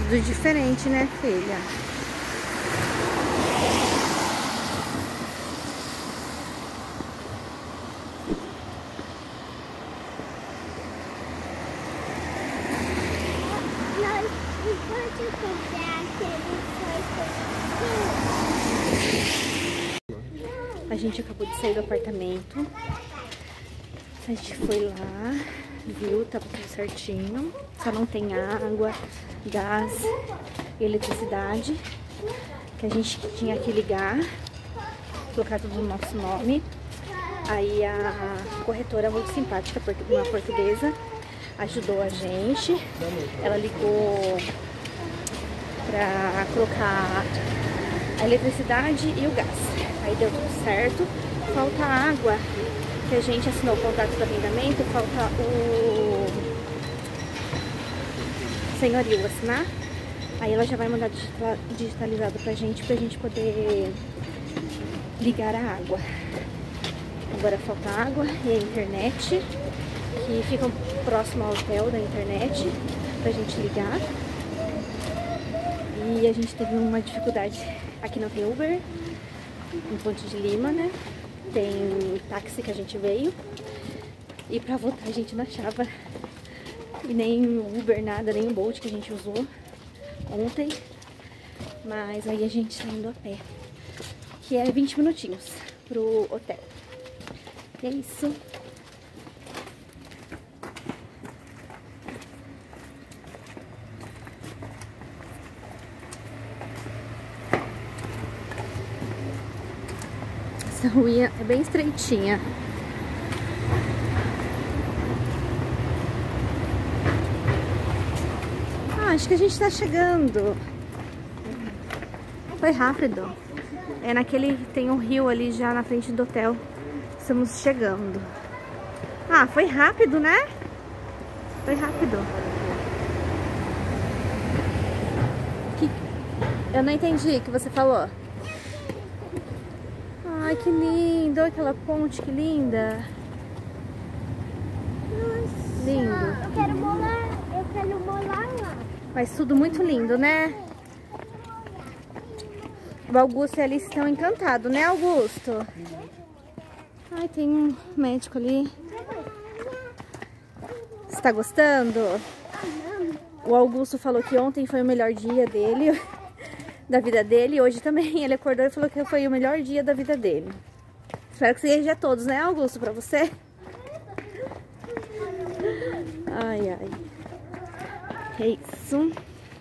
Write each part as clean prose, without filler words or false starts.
Tudo diferente, né, filha? A gente acabou de sair do apartamento. A gente foi lá, viu, tá tudo certinho. Só não tem água, gás e eletricidade. Que a gente tinha que ligar, colocar tudo no nosso nome. Aí a corretora muito simpática, uma portuguesa, ajudou a gente. Ela ligou pra colocar a eletricidade e o gás. Aí deu tudo certo. Falta água, que a gente assinou o contrato de arrendamento, falta o senhorio assinar. Aí ela já vai mandar digitalizado pra gente poder ligar a água. Agora falta água e a internet, que fica próximo ao hotel da internet, pra gente ligar. E a gente teve uma dificuldade, aqui não tem Uber, em Ponte de Lima, né? Tem táxi que a gente veio. E pra voltar a gente não achava. E nem Uber, nada, nem o Bolt que a gente usou ontem. Mas aí a gente tá indo a pé, que é 20 minutinhos pro hotel. E é isso. Essa rua é bem estreitinha. Ah, acho que a gente tá chegando. Foi rápido. É naquele... Tem um rio ali já na frente do hotel. Estamos chegando. Ah, foi rápido, né? Foi rápido. Eu não entendi o que você falou. Ai, que lindo. Olha aquela ponte, que linda. Nossa, Lindo. Eu quero morar lá. Mas tudo muito lindo, né? O Augusto e a Alice estão encantados, né, Augusto? Ai, tem um médico ali. Você tá gostando? O Augusto falou que ontem foi o melhor dia dele, da vida dele. Hoje também ele acordou e falou que foi o melhor dia da vida dele. Espero que seja todos, né, Augusto, pra você? Ai, ai. É isso.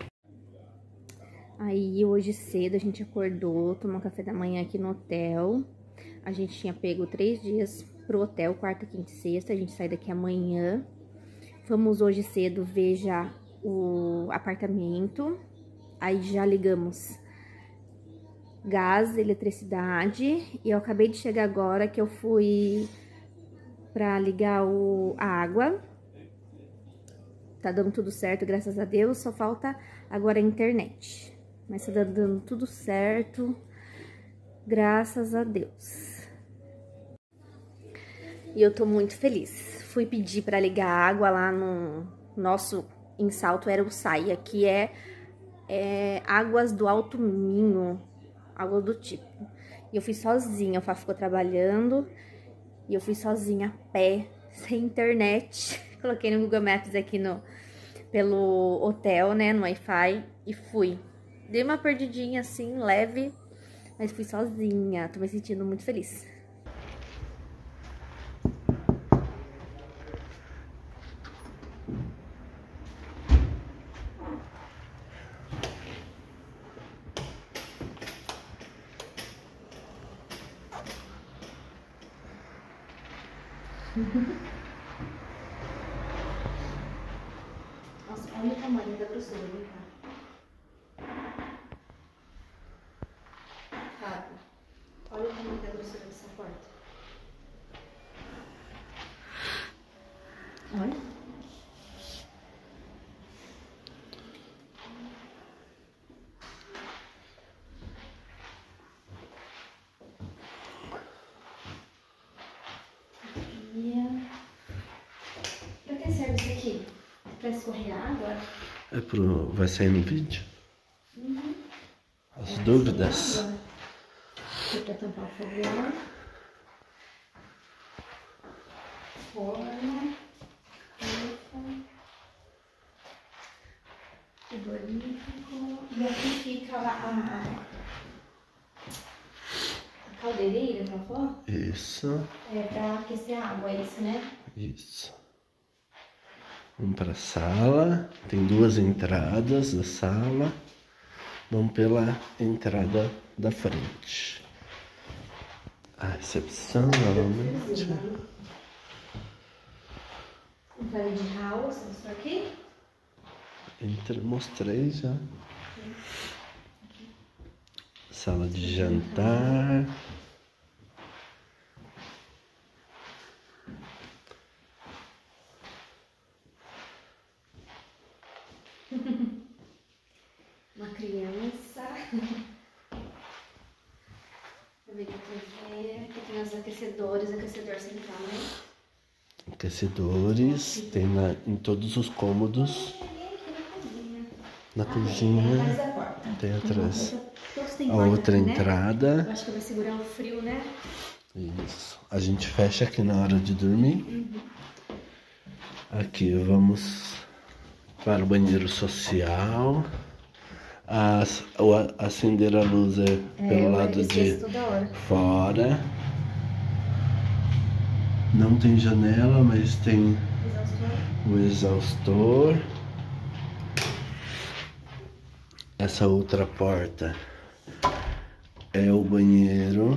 Aí hoje cedo a gente acordou, tomou café da manhã aqui no hotel. A gente tinha pego 3 dias pro hotel, quarta, quinta e sexta. A gente sai daqui amanhã. Fomos hoje cedo ver já o apartamento. Aí já ligamos gás, eletricidade. E eu acabei de chegar agora que eu fui pra ligar a água. Tá dando tudo certo, graças a Deus. Só falta agora a internet. Mas tá dando tudo certo, graças a Deus. E eu tô muito feliz. Fui pedir pra ligar a água lá no nosso em Salto, era o Saia, que é Águas do Alto Minho, algo do tipo. E eu fui sozinha, o Fá ficou trabalhando e eu fui sozinha a pé, sem internet. Coloquei no Google Maps aqui pelo hotel, né, no Wi-Fi, e fui. Dei uma perdidinha assim, leve, mas fui sozinha. Tô me sentindo muito feliz. Nossa, olha o tamanho da grossura, vem cá. Fábio, olha o tamanho da grossura dessa porta. Olha. Pra que serve isso aqui? Pra escorrer água? Vai sair no vídeo? As dúvidas? Aqui pra tampar o fogão. Forma. Frigorífico. E aqui fica a caldeireira, não foi? Isso. É pra aquecer a água, é isso, né? Isso. Vamos para a sala. Tem 2 entradas da sala. Vamos pela entrada da frente. A recepção, novamente. Entrada de house, isso aqui? Mostrei já. Sala de jantar. Uma criança. Deixa eu ver aqui a TV. Aqui tem os aquecedor central, né? Aquecedores. Tem em todos os cômodos. Na cozinha. Tem atrás. A outra entrada. Eu acho que vai segurar o frio, né? Isso. A gente fecha aqui na hora de dormir. Aqui vamos para o banheiro social. Acender a luz pelo lado de fora. Não tem janela, mas tem o exaustor. Essa outra porta é o banheiro.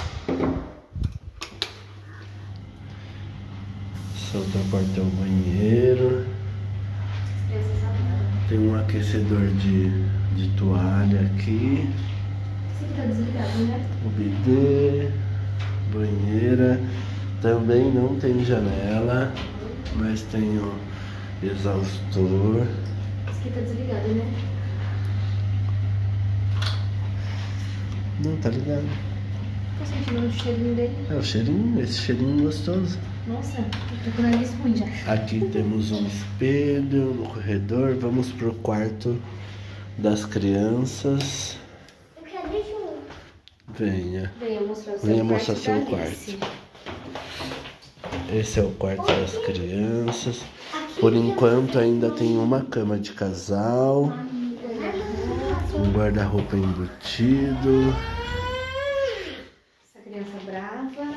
Essa outra porta é o banheiro. Tem um aquecedor de toalha aqui. Esse aqui tá desligado, né? O bidê, banheira. Também não tem janela, mas tem o exaustor. Esse aqui tá desligado, né? Não, tá ligado. Tô sentindo o cheirinho dele. É o cheirinho, esse cheirinho gostoso. Nossa, eu tô com o nariz ruim já. Aqui temos um espelho no corredor. Vamos pro quarto das crianças. Eu quero ir junto. Venha. Venha mostrar seu seu quarto. Alice. Esse é o quarto das crianças. Por enquanto ainda tem uma cama de casal. Um guarda-roupa embutido. Essa criança brava.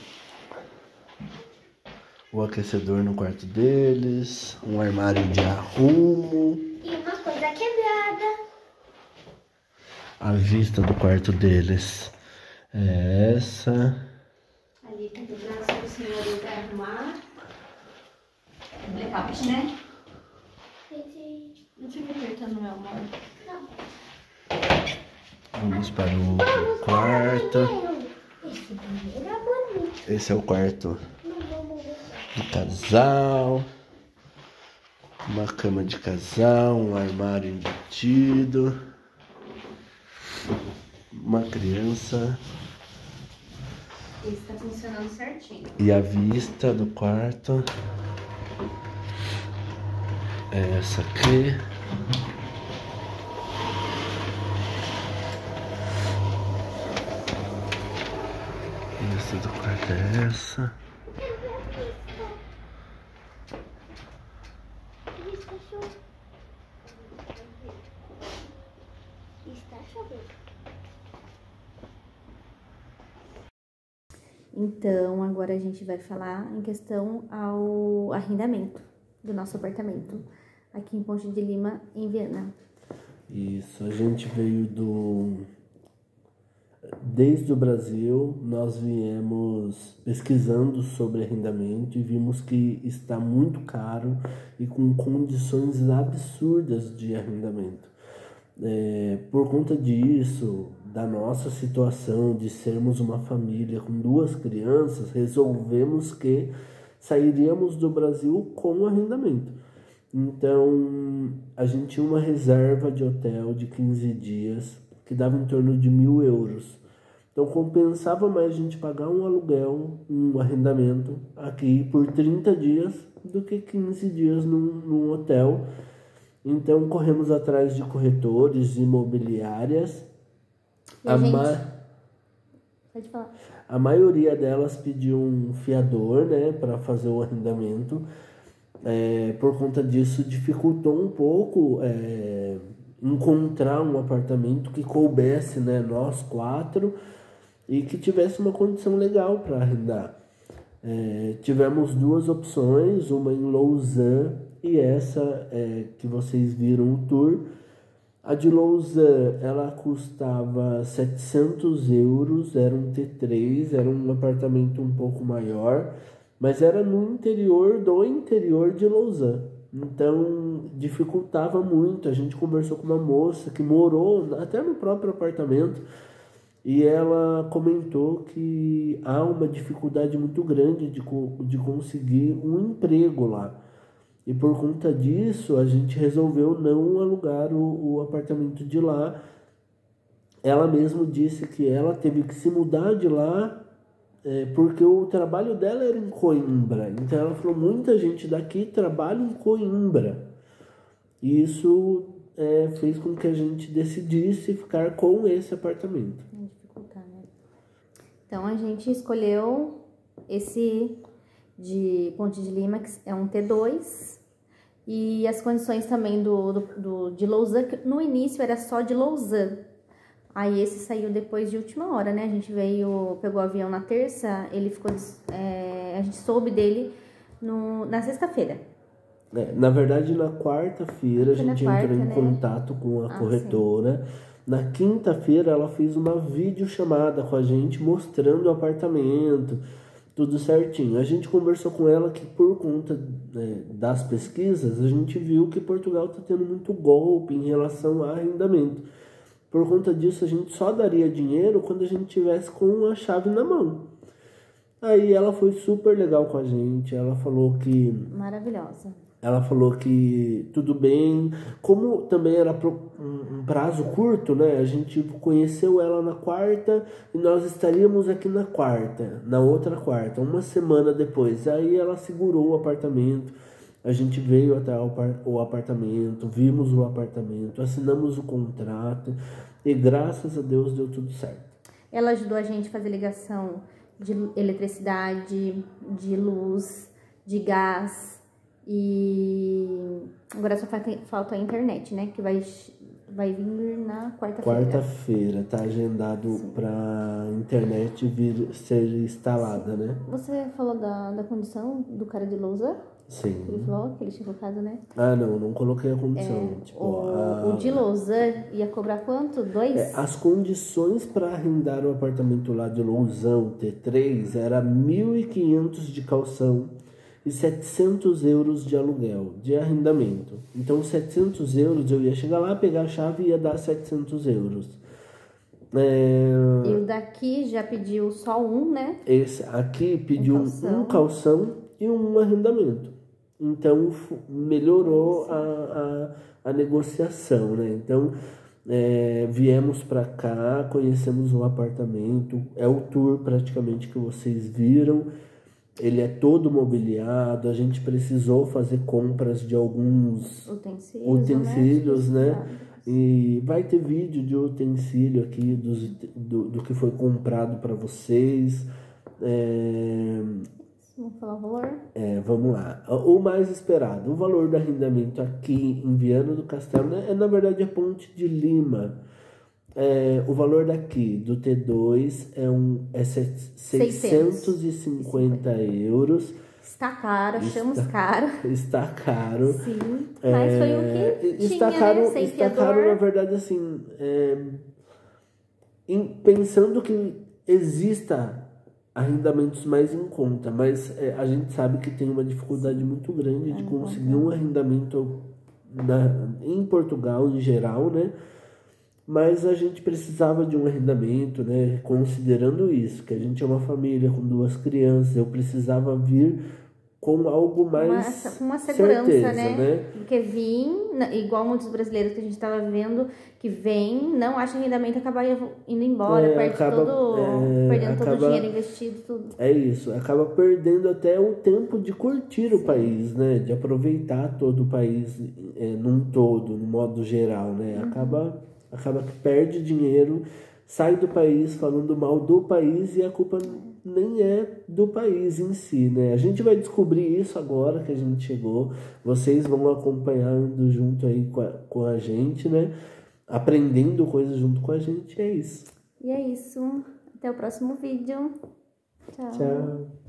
O aquecedor no quarto deles. Um armário de arrumo. E uma coisa quebrada. A vista do quarto deles é essa. Ali tem o braço do senhor pra arrumar. Blackout, né? Não fica apertando, meu amor. Não. Vamos para o outro quarto. Esse banheiro é bonito. Esse é o quarto Não vamos ver. do casal. Uma cama de casal, um armário embutido. Uma criança. Esse tá funcionando certinho. E a vista do quarto é essa aqui. A vista do quarto é essa. Está chovendo. Está chovendo. Então, agora a gente vai falar em questão ao arrendamento do nosso apartamento aqui em Ponte de Lima, em Viana. Isso, a gente veio desde o Brasil, nós viemos pesquisando sobre arrendamento e vimos que está muito caro e com condições absurdas de arrendamento. Por conta disso, da nossa situação de sermos uma família com 2 crianças, resolvemos que sairíamos do Brasil com arrendamento. Então, a gente tinha uma reserva de hotel de 15 dias, que dava em torno de 1.000 euros. Então, compensava mais a gente pagar um aluguel, um arrendamento aqui por 30 dias do que 15 dias num hotel. Então corremos atrás de corretores, de imobiliárias. E a gente... Pode falar. A maioria delas pediu um fiador, né, para fazer o arrendamento. Por conta disso dificultou um pouco encontrar um apartamento que coubesse, né, nós 4 e que tivesse uma condição legal para arrendar. Tivemos 2 opções, uma em Lausanne e essa que vocês viram o tour. A de Lausanne, ela custava 700 euros, era um T3, era um apartamento um pouco maior, mas era no interior do interior de Lausanne. Então, dificultava muito. A gente conversou com uma moça que morou até no próprio apartamento e ela comentou que há uma dificuldade muito grande de conseguir um emprego lá. E por conta disso, a gente resolveu não alugar o apartamento de lá. Ela mesma disse que ela teve que se mudar de lá porque o trabalho dela era em Coimbra. Então ela falou, muita gente daqui trabalha em Coimbra. E isso fez com que a gente decidisse ficar com esse apartamento. Então a gente escolheu esse de Ponte de Lima, que é um T2, e as condições também de Lausanne, que no início era só de Lausanne, aí esse saiu depois de última hora, né, a gente pegou o avião na terça, ele ficou, a gente soube dele na sexta-feira. Na verdade, na quarta-feira a gente entrou em contato com a corretora. Sim. Na quinta-feira ela fez uma videochamada com a gente mostrando o apartamento, tudo certinho. A gente conversou com ela que por conta das pesquisas, a gente viu que Portugal está tendo muito golpe em relação a arrendamento. Por conta disso, a gente só daria dinheiro quando a gente tivesse com a chave na mão. Aí ela foi super legal com a gente, ela falou que... Maravilhosa. Ela falou que tudo bem, como também era um prazo curto, né? A gente conheceu ela na quarta e nós estaríamos aqui na outra quarta, uma semana depois. Aí ela segurou o apartamento, a gente veio até o apartamento, vimos o apartamento, assinamos o contrato e graças a Deus deu tudo certo. Ela ajudou a gente a fazer ligação de eletricidade, de luz, de gás. E agora só falta a internet, né? Que vai vir na quarta-feira. Quarta-feira, tá agendado para internet ser instalada, né? Você falou da condição do cara de Lausanne? Sim. Ele falou que ele tinha colocado, né? Ah, não coloquei a condição. O de Lausanne ia cobrar quanto? 2? As condições para arrendar o apartamento lá de Lausanne, T3, era 1.500 de calção e 700 euros de aluguel, de arrendamento. Então, 700 euros, eu ia chegar lá, pegar a chave e ia dar 700 euros. E o daqui já pediu só um, né? Esse aqui pediu um calção e um arrendamento. Então, melhorou a negociação, né? Então, viemos para cá, conhecemos o apartamento, é o tour praticamente que vocês viram. Ele é todo mobiliado, a gente precisou fazer compras de alguns utensílios, né? E vai ter vídeo de utensílio aqui do que foi comprado para vocês. Vamos falar o valor? Vamos lá. O mais esperado, o valor do arrendamento aqui em Viana do Castelo, né? Na verdade, a Ponte de Lima. O valor daqui do T2 é 650 euros. Está caro, achamos caro. Está caro. Sim, mas foi o que está tinha, caro, né? Sem está fiador. caro, na verdade, assim, pensando que exista arrendamentos mais em conta, mas a gente sabe que tem uma dificuldade muito grande de conseguir um arrendamento em Portugal em geral, né? Mas a gente precisava de um arrendamento, né? Considerando isso, que a gente é uma família com 2 crianças, eu precisava vir com algo mais com uma segurança, certeza, né? Porque igual muitos brasileiros que a gente estava vendo, que vem, não acha rendimento, acaba indo embora, perdendo todo o dinheiro investido, tudo. É isso, acaba perdendo até o tempo de curtir o país, né? De aproveitar todo o país num todo, no modo geral, né? Acaba que perde dinheiro, sai do país falando mal do país e a culpa nem é do país em si, né? A gente vai descobrir isso agora que a gente chegou. Vocês vão acompanhando junto aí com a gente, né? Aprendendo coisas junto com a gente, é isso. E é isso. Até o próximo vídeo. Tchau. Tchau.